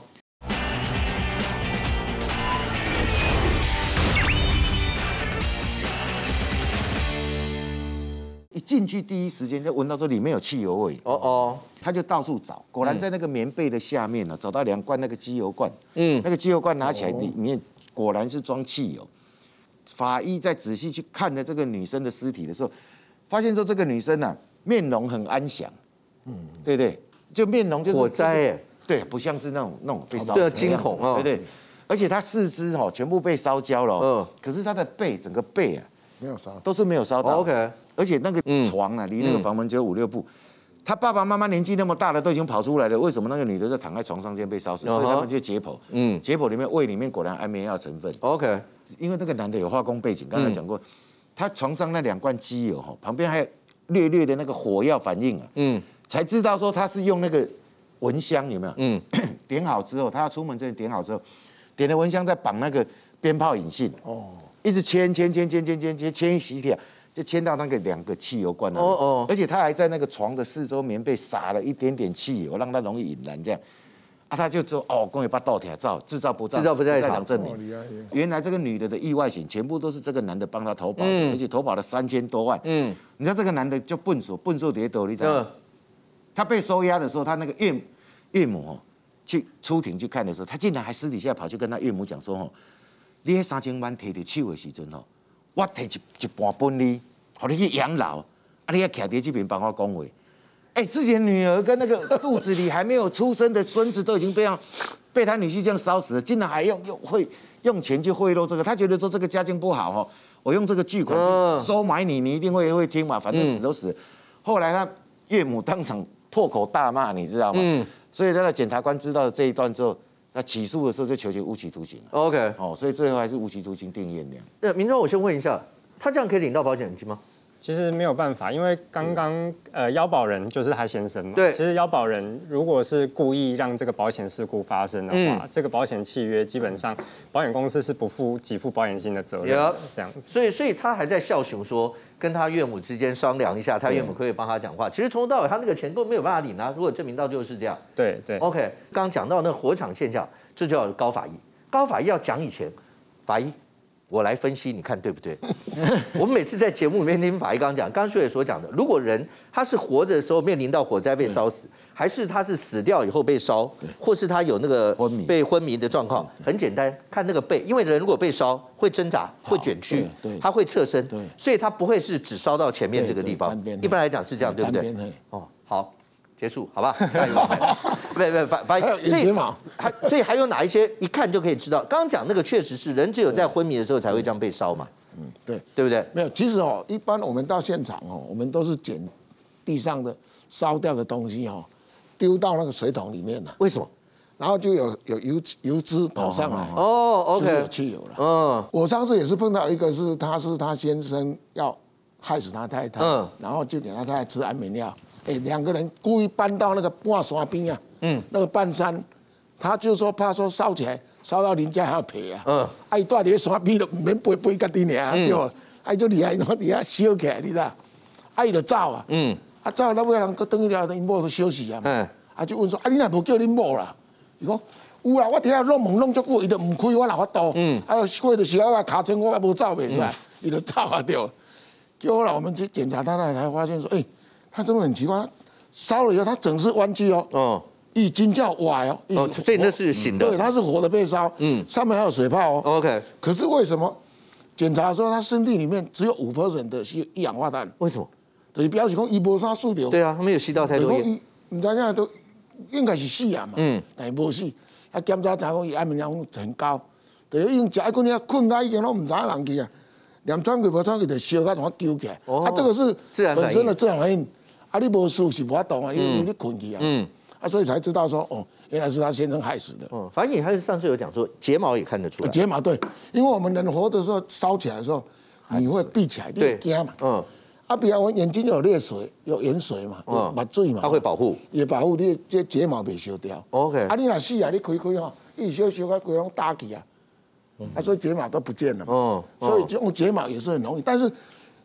一进去第一时间就闻到说里面有汽油味。哦哦。他就到处找，果然在那个棉被的下面呢，找到两罐那个机油罐。嗯。那个机油罐拿起来，里面果然是装汽油。法医在仔细去看的这个女生的尸体的时候，发现说这个女生啊，面容很安详，嗯，对不对？就面容就是火灾哎， 对，不像是那种那种被烧对惊恐哦， 对不对？而且她四肢哦全部被烧焦了，嗯，可是她的背整个背啊没有烧， 都是没有烧到 ，OK。 而且那个床啊，离那个房门只有五六步。他爸爸妈妈年纪那么大了，都已经跑出来了，为什么那个女的在躺在床上间被烧死？所以他们就解剖，嗯，解剖里面胃里面果然安眠药成分 ，OK。 因为那个男的有化工背景，刚才讲过，他床上那两罐机油哈，旁边还有略略的那个火药反应啊，嗯，才知道说他是用那个蚊香有没有？嗯，点好之后，他要出门之前点好之后，点了蚊香再绑那个鞭炮引信，哦，一直牵牵牵牵牵牵牵牵一起条。就牵到那个两个汽油罐那里，哦哦，而且他还在那个床的四周棉被撒了一点点汽油，让它容易引燃，这样，啊，他就说哦，工业把稻田造制造不造， 制造不在场证明，原来这个女的的意外险全部都是这个男的帮他投保的，嗯、而且投保了三千多万，嗯，你知道这个男的就笨手笨手跌倒，你知道吗？嗯、他被收押的时候，他那个岳岳母哦去出庭去看的时候，他竟然还私底下跑去跟他岳母讲说哦，你那三千万摕在手的时阵哦。我摕一一半分你，让你去养老，啊，你要徛在这边帮我讲话。哎、欸，自己的女儿跟那个肚子里还没有出生的孙子都已经被样被他女婿这样烧死了，竟然还用用会用钱去贿赂这个，他觉得说这个家境不好哈，我用这个巨款去收买你，你一定会会听嘛，反正死都死了。嗯、后来他岳母当场破口大骂，你知道吗？嗯、所以他的检察官知道了这一段之后。那起诉的时候就求刑无期徒刑 OK， 哦，所以最后还是无期徒刑定谳量。 那民众，我先问一下，他这样可以领到保险金吗？ 其实没有办法，因为刚刚呃腰保人就是他先生嘛。 对。 其实腰保人如果是故意让这个保险事故发生的话，嗯、这个保险契约基本上保险公司是不负给付保险金的责任的。这样子。 所以，所以他还在孝雄说，跟他岳母之间商量一下，他岳母可不可以帮他讲话。其实从头到尾，他那个钱都没有办法领啊。如果证明到就是这样。 对对。 OK， 刚刚讲到那火场现象，这就要高法医。高法医要讲以前，法医。我来分析，你看对不对？我们每次在节目里面听法医刚刚讲，刚刚学姐所讲的，如果人他是活着的时候面临到火灾被烧死，还是他是死掉以后被烧，或是他有那个被昏迷的状况，很简单，看那个背，因为人如果被烧会挣扎、会卷曲，他会侧身，所以他不会是只烧到前面这个地方。一般来讲是这样，对不对？哦，好。结束，好吧？下一个，不不，反反，所以还所以还有哪一些一看就可以知道？刚刚讲那个确实是人只有在昏迷的时候才会这样被烧嘛， 嗯，对， 对不对？ 没有，其实哦，一般我们到现场哦，我们都是捡地上的烧掉的东西哦，丢到那个水桶里面了。 为什么？ 然后就有有油油脂跑上来， 哦 ，OK， 有汽油了。嗯，我上次也是碰到一个是他是他先生要害死他太太，嗯，然后就给他太太吃安眠药。哎，两个人故意搬到那个半山边啊，嗯，那个半山，他就说怕说烧起来，烧到人家还要赔啊，嗯，啊，伊住伫山边都唔免赔赔家己尔，对无？啊，就厉害，然后底下烧起来，你知道？啊，伊就走啊，嗯，啊走，那尾人搁等去了，因某都烧死啊，嗯，啊就问说，啊你若无叫恁某啦？伊讲有啦，我听弄门弄足久，伊就唔开，我哪法度？嗯，啊，过的时候啊，卡车我也无走袂出来，伊就走啊对。结果后来我们去检查他那才发现说，哎。他真的很奇怪，烧了以后，他整是弯曲哦，哦，已经叫歪哦， 哦，所以那是醒的， 对，他是活的被烧，嗯，上面还有水泡哦 ，OK， 可是为什么检查的时候，他身体里面只有五 percent 的吸一氧化碳？ 为什么？ 等于表示讲伊无啥数掉， 对啊，他没有吸到太多烟， 你知影都应该是死啊嘛，嗯，但是无死，啊检查查讲伊安眠药很高，等于用食一棍遐困到已经拢唔知影人去啊，连喘气无喘气就烧到怎揪起来，啊，这个是本身的自然反应。啊，你无事是无法动啊，因为你困去啊，嗯，啊，所以才知道说，哦，原来是他先生害死的。 嗯，反正你还是上次有讲说睫毛也看得出来。 睫毛对，因为我们人活的时候烧起来的时候，你会闭起来，你会惊嘛，嗯，啊，比方我眼睛有泪水，有盐水嘛，有目水嘛， 它会保护， 也保护你这睫毛袂烧掉。 OK， 啊，你若死啊，你开开吼，一烧烧到规拢打起啊，啊，所以睫毛都不见了嘛。哦，所以用睫毛也是很容易，但是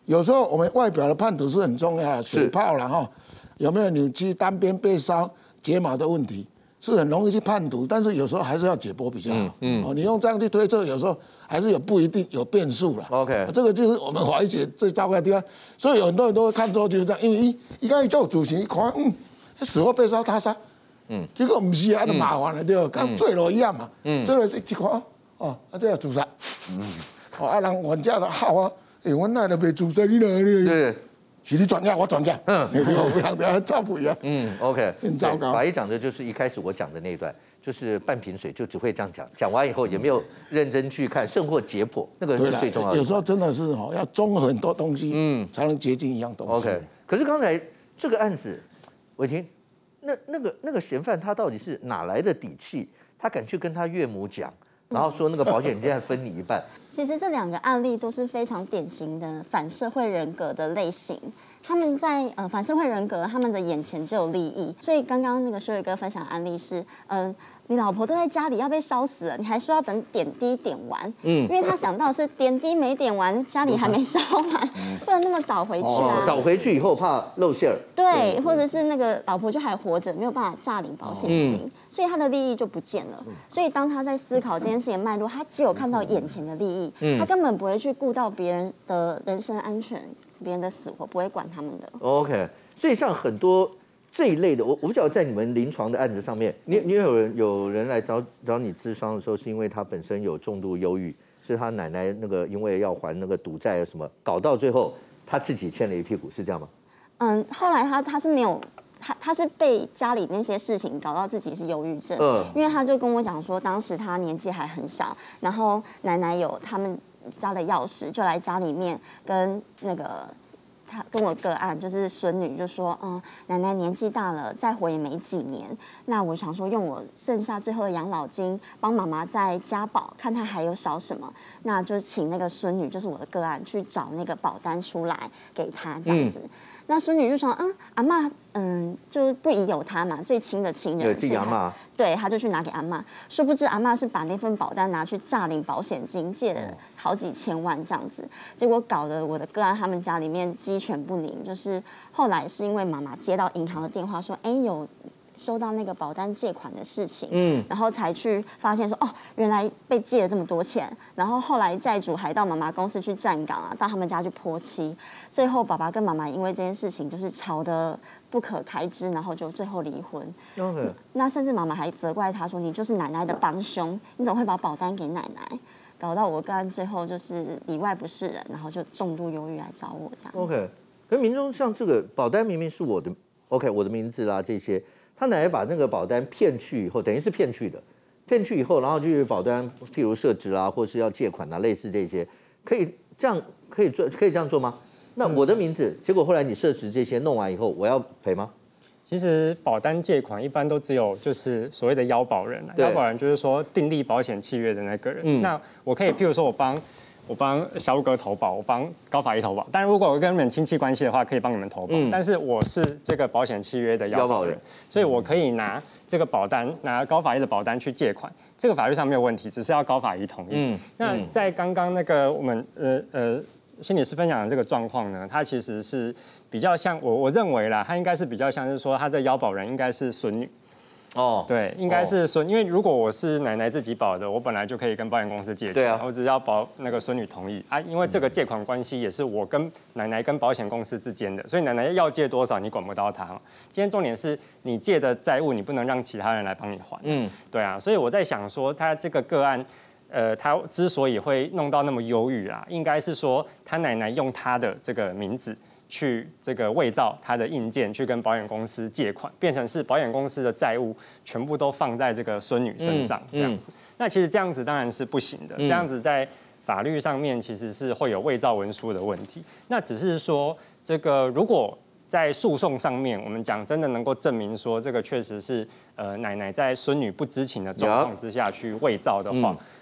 有时候我们外表的判读是很重要的，水泡了哈，有没有扭曲、单边被烧、睫毛的问题，是很容易去判读，但是有时候还是要解剖比较好。嗯，嗯哦，你用这样去推测，有时候还是有不一定有变数了。 OK， 这个就是我们法医学最糟糕的地方，所以有很多人都会看错就是这样，因为一一刚才做主席看，嗯，死后被烧他杀，嗯，结果不是啊，就麻烦了对吧？跟坠楼一样嘛，嗯，坠楼是一看哦，啊这要自杀，嗯，哦啊人冤家了好啊，哎我那都被自杀你了你。对。是你转嫁，我转嫁，嗯，不两个人照不一样， 嗯 ，OK， 很糟糕。 法医讲的就是一开始我讲的那一段，就是半瓶水就只会这样讲，讲完以后也没有认真去看，甚或解剖，那个是最重要的。 有时候真的是哈，要综合很多东西，嗯，才能接近一样东西。 OK， 可是刚才这个案子，伟霆，那那个那个嫌犯他到底是哪来的底气？他敢去跟他岳母讲？然后说那个保险金分你一半。 其实这两个案例都是非常典型的反社会人格的类型。他们在呃反社会人格，他们的眼前只有利益。所以刚刚那个修宇哥分享的案例是，嗯、呃，你老婆都在家里要被烧死了，你还说要等点滴点完，嗯，因为他想到是点滴没点完，家里还没烧完，不能那么早回去啊。 哦、早回去以后怕露馅儿。 对，或者是那个老婆就还活着，没有办法诈领保险金。嗯，所以他的利益就不见了。所以当他在思考这件事情的脉络，他只有看到眼前的利益，嗯、他根本不会去顾到别人的人身安全、别人的死活，不会管他们的。 OK， 所以像很多这一类的，我我不晓得在你们临床的案子上面，你你有人有人来找找你咨商的时候，是因为他本身有重度忧郁，是他奶奶那个因为要还那个赌债什么，搞到最后他自己欠了一屁股，是这样吗？ 嗯，后来他他是没有。他他是被家里那些事情搞到自己是忧郁症，嗯，因为他就跟我讲说，当时他年纪还很小，然后奶奶有他们家的钥匙，就来家里面跟那个他跟我个案就是孙女就说，嗯，奶奶年纪大了，再活也没几年，那我想说用我剩下最后的养老金帮妈妈再加保，看她还有少什么，那就请那个孙女就是我的个案去找那个保单出来给她这样子。嗯，那孙女就说，嗯，阿嬷，嗯，就不疑有他嘛，最亲的亲人， 有自己阿嬷， 对，他就去拿给阿嬷。殊不知阿嬷是把那份保单拿去诈领保险金，借了好几千万这样子，结果搞得我的个案他们家里面鸡犬不宁。就是后来是因为妈妈接到银行的电话说，哎，有收到那个保单借款的事情，嗯，然后才去发现说，哦，原来被借了这么多钱，然后后来债主还到妈妈公司去站岗啊，到他们家去泼漆，最后爸爸跟妈妈因为这件事情就是吵得不可开支，然后就最后离婚。Okay. 那甚至妈妈还责怪他说，你就是奶奶的帮凶，你怎么会把保单给奶奶？搞到我个案最后就是里外不是人，然后就重度忧郁来找我这样。 OK， 可是民众像这个保单明明是我的 ，OK， 我的名字啦这些。他奶奶把那个保单骗去以后，等于是骗去的，骗去以后，然后就是保单，譬如设置啊，或是要借款啊，类似这些，可以这样可以做，可以这样做吗？那我的名字，结果后来你设置这些弄完以后，我要赔吗？ 其实保单借款一般都只有就是所谓的要保人，要保人就是说订立保险契约的那个人。嗯、那我可以譬如说我帮。我帮小五哥投保，我帮高法医投保。但如果我跟你们亲戚关系的话，可以帮你们投保。嗯、但是我是这个保险契约的要保人，所以我可以拿这个保单，拿高法医的保单去借款，这个法律上没有问题，只是要高法医同意。嗯、那在刚刚那个我们呃呃心理师分享的这个状况呢，它其实是比较像我我认为啦，它应该是比较像是说，他的要保人应该是孙女。哦，对，应该是孙，因为如果我是奶奶自己保的，我本来就可以跟保险公司借钱，对啊，我只要保那个孙女同意啊，因为这个借款关系也是我跟奶奶跟保险公司之间的，所以奶奶要借多少你管不到她嘛。今天重点是你借的债务，你不能让其他人来帮你还，嗯，对啊，所以我在想说，他这个个案，呃，他之所以会弄到那么忧郁啊，应该是说他奶奶用他的这个名字。去这个伪造他的印件，去跟保险公司借款，变成是保险公司的债务全部都放在这个孙女身上，这样子。嗯嗯、那其实这样子当然是不行的，嗯、这样子在法律上面其实是会有伪造文书的问题。那只是说，这个如果在诉讼上面，我们讲真的能够证明说这个确实是呃奶奶在孙女不知情的状况之下去伪造的话。嗯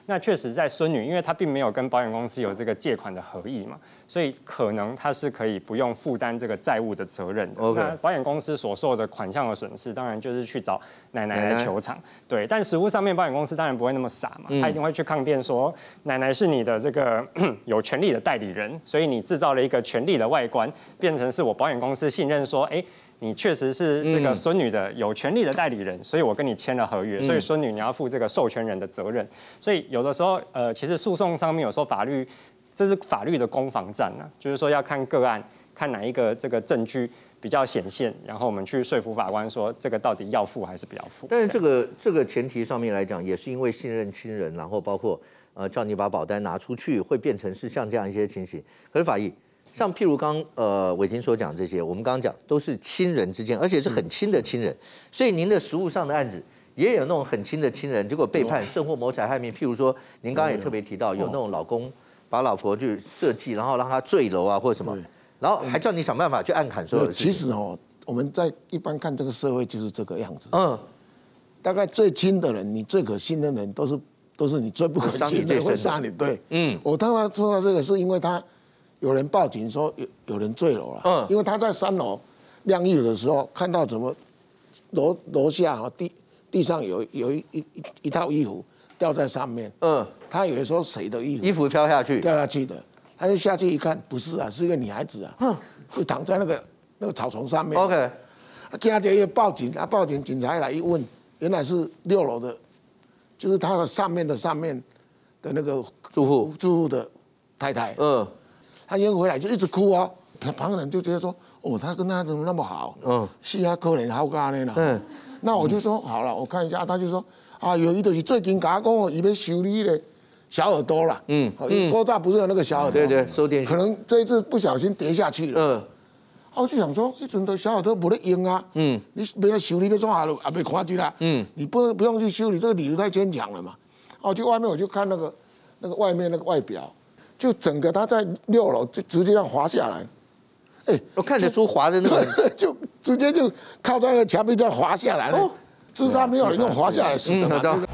那确实在孙女，因为她并没有跟保险公司有这个借款的合意嘛，所以可能她是可以不用负担这个债务的责任的。 Okay. 那保险公司所受的款项的损失，当然就是去找奶奶来求偿。对，但实务上面保险公司当然不会那么傻嘛，他一定会去抗辩说，奶奶是你的这个有权利的代理人，所以你制造了一个权利的外观，变成是我保险公司信任说，哎。你确实是这个孙女的有权利的代理人，所以我跟你签了合约，所以孙女你要负这个授权人的责任。所以有的时候，呃，其实诉讼上面有时候法律，这是法律的攻防战啊，就是说要看个案，看哪一个这个证据比较显现，然后我们去说服法官说这个到底要付还是不要付。 但是这个这个前提上面来讲，也是因为信任亲人，然后包括呃叫你把保单拿出去，会变成是像这样一些情形。可是法医。像譬如刚呃伟霆所讲这些，我们刚刚讲都是亲人之间，而且是很亲的亲人，所以您的实务上的案子也有那种很亲的亲人，结果背叛、甚或谋财害命。譬如说，您刚刚也特别提到，有那种老公把老婆去设计，然后让她坠楼啊或者什么，然后还叫你想办法去暗砍所有的事情。 其实哦，我们在一般看这个社会就是这个样子。嗯，大概最亲的人，你最可信任的人，都是都是你最不可信的人，会杀你。对，嗯，我当然说到这个，是因为他。有人报警说有有人坠楼了，嗯，因为他在三楼晾衣服的时候看到怎么楼楼下啊地地上有有一一一一套衣服掉在上面，嗯，他以为说谁的衣服， 衣服飘下去， 掉下去的，他就下去一看，不是啊，是一个女孩子啊，嗯，就躺在那个那个草丛上面 ，OK， 啊，警察一报警，他报警，警察来一问，原来是六楼的，就是他的上面的上面的那个住户住户的太太，嗯。他一回来就一直哭啊，旁人就觉得说，哦，他跟他怎么那么好？嗯，是啊，可怜好干的啦。嗯，那我就说好了，我看一下，他就说啊，有一就是最近跟他讲哦，伊要修理的小耳朵啦。嗯嗯，高炸不是有那个小耳朵？ 对对，收电线。 可能这一次不小心跌下去了。嗯，我就想说，一阵的小耳朵没得用啊。嗯，你没得修理，要怎下路也没看见啦。嗯，你不不用去修理，这个理由太牵强了嘛。哦，去外面我就看那个那个外面那个外表。就整个他在六楼就直接这样滑下来， 哎、欸，我看得出滑的那个， 就直接就靠在那个墙壁这样滑下来了。哦，自杀没有人用滑下来死的嘛。嗯，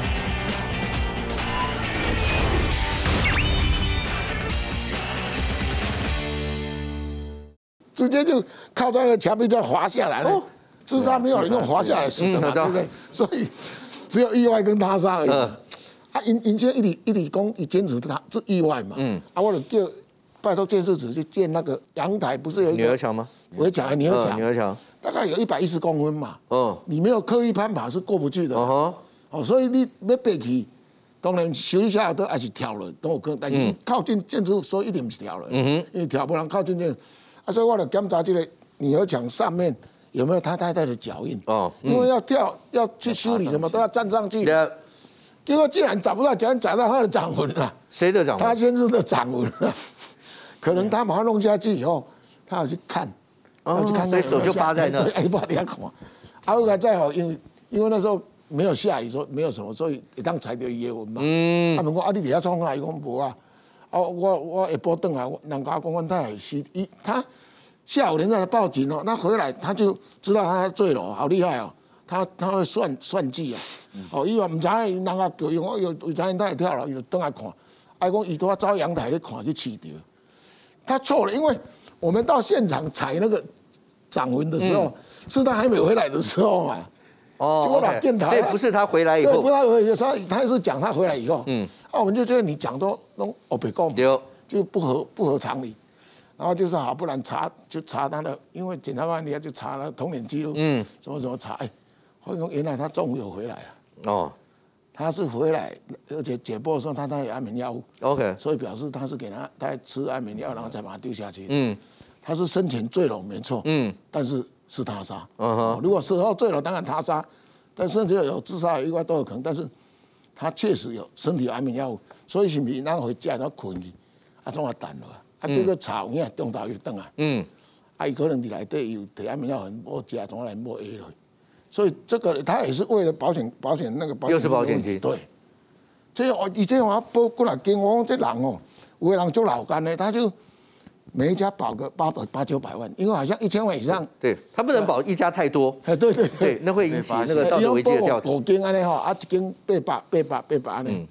直接就靠在那个墙壁这样滑下来了。哦，自杀没有人用滑下来死的嘛，对不对？所以只有意外跟他杀而已。嗯啊，因因这一理一理工，一坚持他是意外嘛。嗯。啊，我就叫拜托建设组去建那个阳台，不是有一个女儿墙吗？ 我讲女儿墙， 女儿墙大概有一百一十公分嘛。嗯。你没有刻意攀爬是过不去的。哦哦，所以你要爬去，当然修理下来都还是跳了，都有可能，但是你靠近建筑，所以一定不是跳了。嗯哼。因为跳不能靠近建，啊，所以我就检查这个女儿墙上面有没有他太太的脚印。哦。因为要跳要去修理什么都要站上去。结果竟然找不到，竟然找到他的掌纹了。 谁的掌纹？ 他先生的掌纹了。可能他把它弄下去以后，他要去看， 要去看，所以手就扒在那。 哎，扒底下看。啊，后来再好，因为因为那时候没有下雨，说没有什么，所以一当踩到伊的纹嘛。嗯。他们讲啊，你底下创啊？伊讲无啊。哦，我我下晡转来，人家讲阮太太是伊，他下午人家报警哦，那回来他就知道他坠楼，好厉害哦。他他会算算计啊，哦，伊话唔知人家叫伊，我有有知因他会跳楼，伊就倒来看，啊讲伊都走阳台咧看去试着，他错了，因为我们到现场采那个掌纹的时候，嗯、是他还没回来的时候嘛， 哦，结果把电台，所以不是他回来以后， 对，不是他回来，他他是讲他回来以后，嗯，啊，我们就觉得你讲都都哦别讲，对，就不合不合常理。然后就是好，不然查就查他的，因为检察官你要就查了童年记录，嗯，什么什么查，哎，后来原来他中午有回来了，哦，他是回来，而且解剖的时候他他有安眠药物 ，OK， 所以表示他是给他他吃安眠药，然后再把他丢下去，嗯，他是生前坠楼没错，嗯，但是是他杀，嗯哼，如果事后坠楼当然他杀，但甚至有自杀意外都有可能，但是他确实有身体有安眠药物，所以是不是咱回家才困去，啊，总要等了。啊，结果查有影中昼又转来，嗯，啊，伊可能伫内底有摕安眠药，无食，总来无 A 了，所以这个他也是为了保险保险那个保险， 又是保险金， 对。所以我以前我报过来跟我讲，这人哦，有的人做老干的，他就每一家保个八百八九百万，因为好像一千万以上， 对他不能保一家太多， 哎，对对对，那会引起那个道德危机的调查。 五间安尼吼，啊，一间八百八百八百安尼，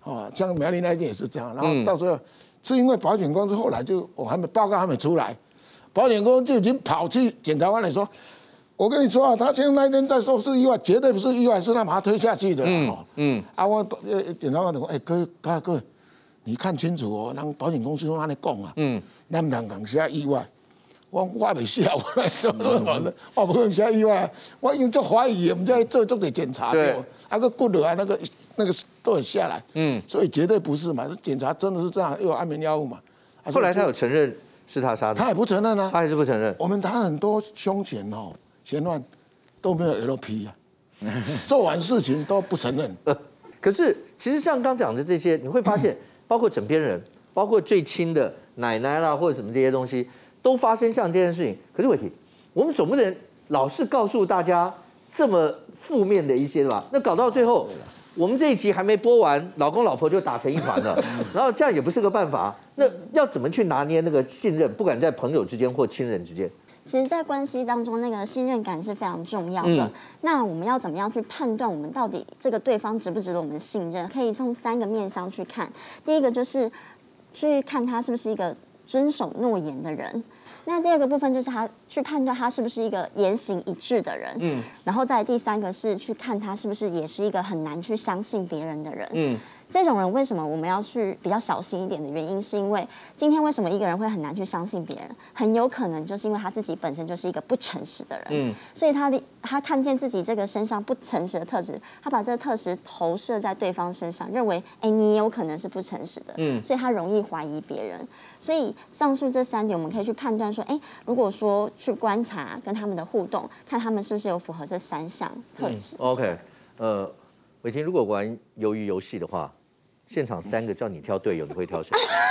哦，像苗栗那一件也是这样，然后到最后是因为保险公司后来就我还没报告还没出来，保险公司就已经跑去检察官来说。我跟你说啊，他现在那一天在说是意外，绝对不是意外，是他把他推下去的。嗯嗯。啊，我呃检察官就说，哎，各位各位各位，你看清楚哦，人保险公司都安尼讲啊。嗯。咱唔通讲写意外，我我未写，我来说说，我不可能写意外，我因为就怀疑，我们在做做点检查，对，那个骨头啊，那个那个都有下来。嗯。所以绝对不是嘛，检查真的是这样，又有安眠药物嘛。 后来他有承认是他杀的， 他也不承认啊， 他还是不承认。 我们谈很多凶险哦。嫌犯都没有 L P 啊，做完事情都不承认。 呃，可是其实像刚讲的这些，你会发现，包括枕边人，包括最亲的奶奶啦，或者什么这些东西，都发生像这件事情。可是伟霆，我们总不能老是告诉大家这么负面的一些吧？那搞到最后，我们这一集还没播完，老公老婆就打成一团了，然后这样也不是个办法。那要怎么去拿捏那个信任，不管在朋友之间或亲人之间？ 其实，在关系当中，那个信任感是非常重要的。嗯、那我们要怎么样去判断我们到底这个对方值不值得我们信任？可以从三个面向去看。第一个就是去看他是不是一个遵守诺言的人。那第二个部分就是他去判断他是不是一个言行一致的人。嗯。然后再第三个是去看他是不是也是一个很难去相信别人的人。嗯。这种人为什么我们要去比较小心一点的原因，是因为今天为什么一个人会很难去相信别人，很有可能就是因为他自己本身就是一个不诚实的人，嗯，所以他他看见自己这个身上不诚实的特质，他把这个特质投射在对方身上，认为哎你有可能是不诚实的，嗯，所以他容易怀疑别人。所以上述这三点我们可以去判断说，哎，如果说去观察跟他们的互动，看他们是不是有符合这三项特质。 嗯、OK， 呃，伟霆，如果玩鱿鱼游戏的话。现场三个叫你挑队友，你会挑谁？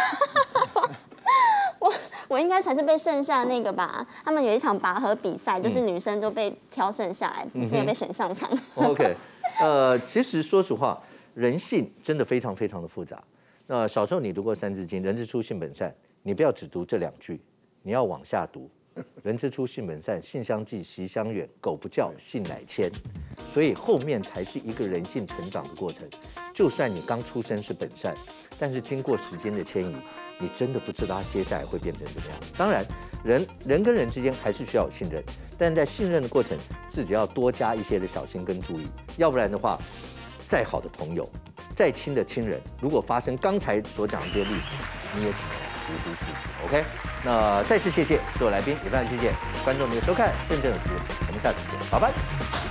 我我应该才是被剩下那个吧？他们有一场拔河比赛，就是女生就被挑剩下来，嗯、没有被选上场。 OK， 呃，其实说实话，人性真的非常非常的复杂。那小时候你读过《三字经》，人之初，性本善，你不要只读这两句，你要往下读。人之初，性本善，性相近，习相远，苟不教，性乃迁。所以后面才是一个人性成长的过程。就算你刚出生是本善，但是经过时间的迁移，你真的不知道他接下来会变成怎么样。当然，人人跟人之间还是需要有信任，但是在信任的过程，自己要多加一些的小心跟注意，要不然的话，再好的朋友，再亲的亲人，如果发生刚才所讲的这些例子，你也只能无辜负责。OK， 那再次谢谢所有来宾，也非常谢谢观众们的收看，认真有词，我们下次见，拜拜。